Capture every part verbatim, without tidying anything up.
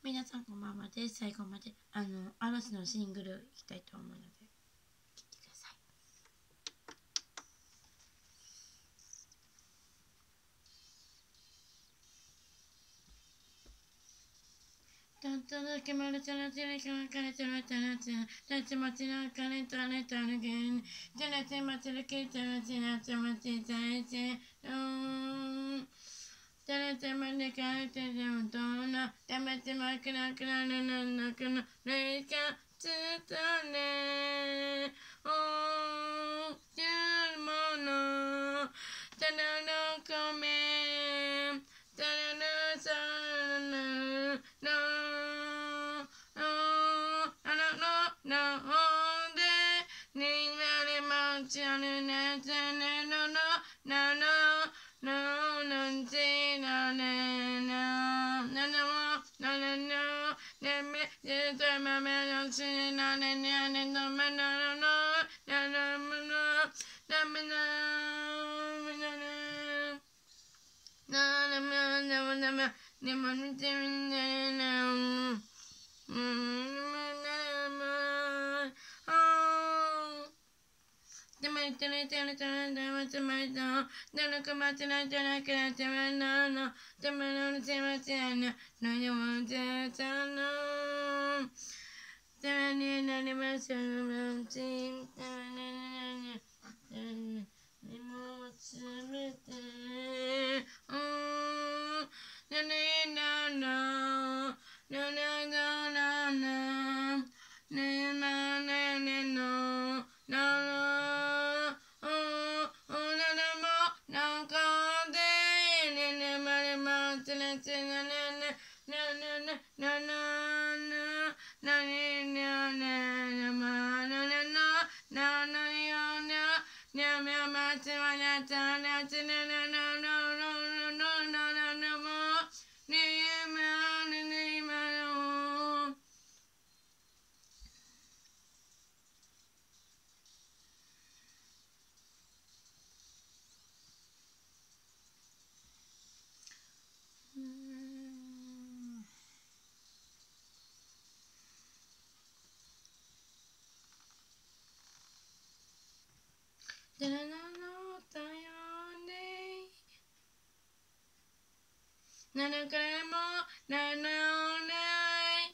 皆さんこんばんはです。最後まであの嵐のシングルいきたいと思うので聴いてください。たっただけまるちゃらちらきわかれてるたらちゃたちまちなかれたれたるげんたらちまちらけたらちらちまちたいちうんたらちまでかえてでもどんなたまちまくらくらるなんなくのれいかつたねおーきゅうものたらのこめたらのさらのなのでになれまちゃるなちゃねののなののなんちなねななのななのねめじとまめのしなねにゃねのまなののななむのなめなみなねななまなまなまねまみてみねなうんでも言ってないてるとなんだまつまりとだのくまつないとなくなってまなのでものせまちなののよもぜたのたらになりましょうのちんたらになににもつめてうんなになのなななななねなねねのなのだらなのだよねななからもなのない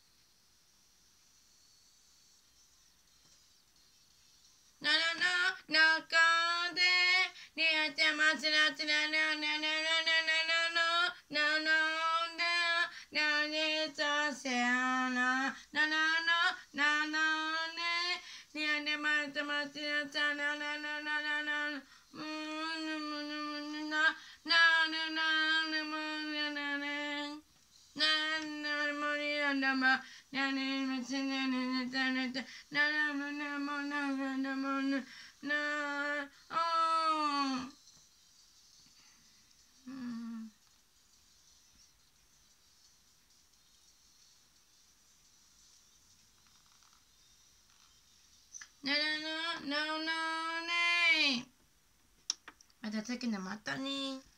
ななの中でにあてまつらつらなななななななななにさせやなななのななねにあてまつまつらつらななななななうんななななもななねななもにななまなにまつなななたなたななもなもなななもななおうんなななななねまた次のまたね。